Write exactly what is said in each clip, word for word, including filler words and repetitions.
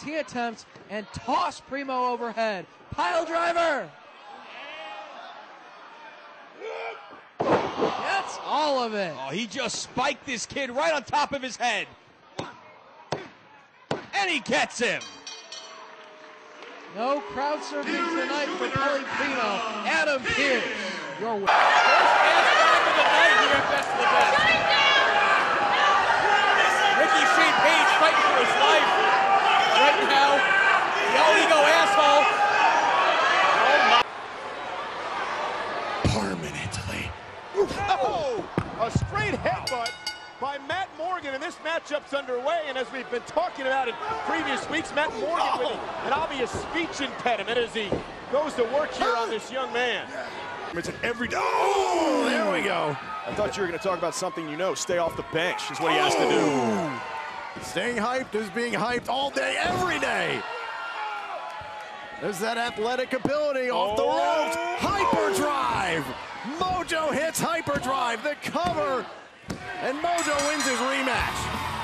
T attempt and toss Primo overhead. Pile driver. That's all of it. Oh, he just spiked this kid right on top of his head. And he gets him. No crowd surfing tonight for Pelly Primo. Adam Pierce, your win. First ass back of the night here at Best of the Best. Ricky Shane Page fighting for his life right now. Yo, ego asshole. Permanently. Oh, a straight headbutt by Matt Morgan, and this matchup's underway. And as we've been talking about in previous weeks, Matt Morgan oh. with an obvious speech impediment as he goes to work here on this young man. It's an every day. Oh, there we go. I thought you were going to talk about something you know. Stay off the bench is what he has to do. Staying hyped is being hyped all day, every day. There's that athletic ability off the ropes. Hyperdrive. Mojo hits hyperdrive. The cover. And Mojo wins his rematch.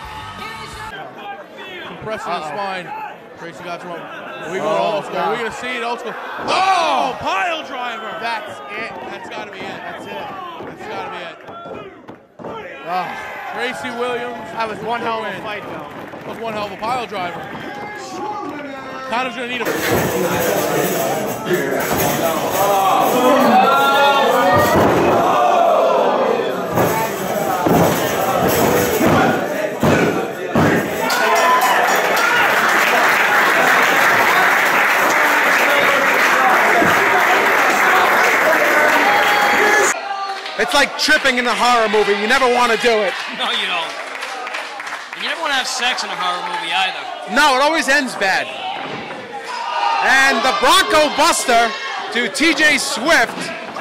Compressing the spine. Tracy got one. Are we going oh, old school? Are we going to see it old school? Oh, pile driver. That's it. That's got to be it. That's it. That's got to be it. Oh, Tracy Williams. That was one hell of a fight, though. That was one hell of a pile driver. Connor's going to need a... It's like tripping in a horror movie. You never want to do it. No, you don't. And you never want to have sex in a horror movie either. No, it always ends bad. And the Bronco Buster to T J Swift.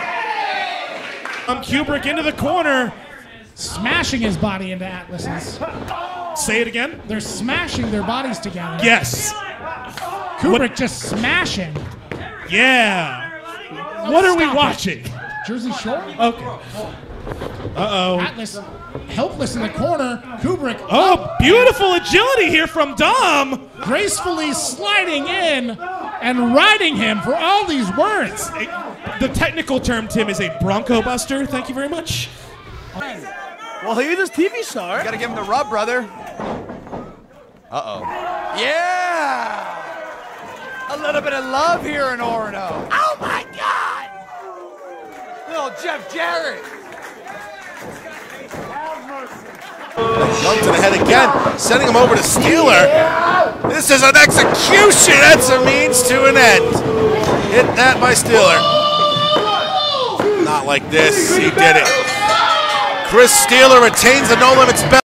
Um, Kubrick into the corner. Smashing his body into Atlas's. Say it again? They're smashing their bodies together. Yes. Kubrick what? just smashing. Yeah. What are we watching? It. Jersey Shore? Okay. Uh-oh. Atlas helpless in the corner. Kubrick. Oh, up. Beautiful agility here from Dom. Gracefully sliding in and riding him for all these words. The technical term, Tim, is a Bronco Buster. Thank you very much. Well, he was T V star. You gotta give him the rub, brother. Uh-oh. Yeah! A little bit of love here in Orono. Oh, my God! Little Jeff Jarrett. Jump to the head again, sending him over to Steeler. This is an execution. That's a means to an end. Hit that by Steeler. Not like this. He did it. Chris Steeler retains the No Limits belt.